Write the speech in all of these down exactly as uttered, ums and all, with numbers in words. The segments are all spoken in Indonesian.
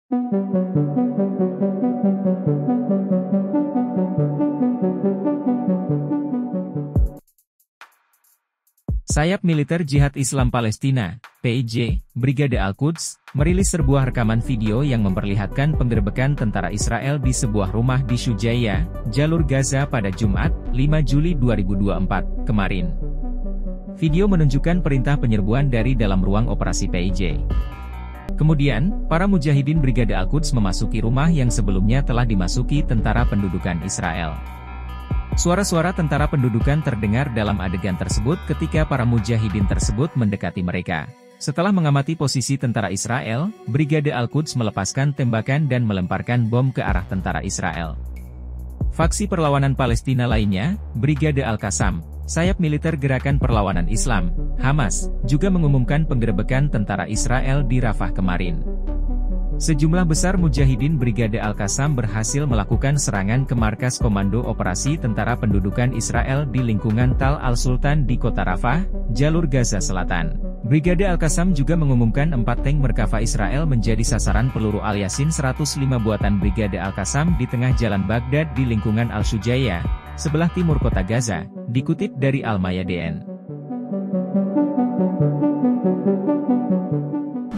Sayap Militer Jihad Islam Palestina, P I J, Brigade Al-Quds, merilis sebuah rekaman video yang memperlihatkan penggerebekan tentara Israel di sebuah rumah di Shujaiya, Jalur Gaza pada Jumat, lima Juli dua ribu dua puluh empat, kemarin. Video menunjukkan perintah penyerbuan dari dalam ruang operasi P I J. Kemudian, para mujahidin Brigade Al-Quds memasuki rumah yang sebelumnya telah dimasuki tentara pendudukan Israel. Suara-suara tentara pendudukan terdengar dalam adegan tersebut ketika para mujahidin tersebut mendekati mereka. Setelah mengamati posisi tentara Israel, Brigade Al-Quds melepaskan tembakan dan melemparkan bom ke arah tentara Israel. Faksi perlawanan Palestina lainnya, Brigade Al-Qassam, sayap militer Gerakan Perlawanan Islam, Hamas, juga mengumumkan penggerebekan tentara Israel di Rafah kemarin. Sejumlah besar mujahidin Brigade Al-Qassam berhasil melakukan serangan ke markas Komando Operasi Tentara Pendudukan Israel di lingkungan Tal Al-Sultan di kota Rafah, Jalur Gaza Selatan. Brigade Al-Qassam juga mengumumkan empat tank Merkava Israel menjadi sasaran peluru Al-Yasin seratus lima buatan Brigade Al-Qassam di tengah jalan Baghdad di lingkungan Al-Shujaiya, sebelah timur kota Gaza, dikutip dari Al-Mayadeen.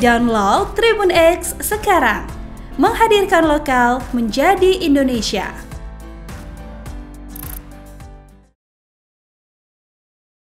Download Tribun X sekarang, menghadirkan lokal menjadi Indonesia.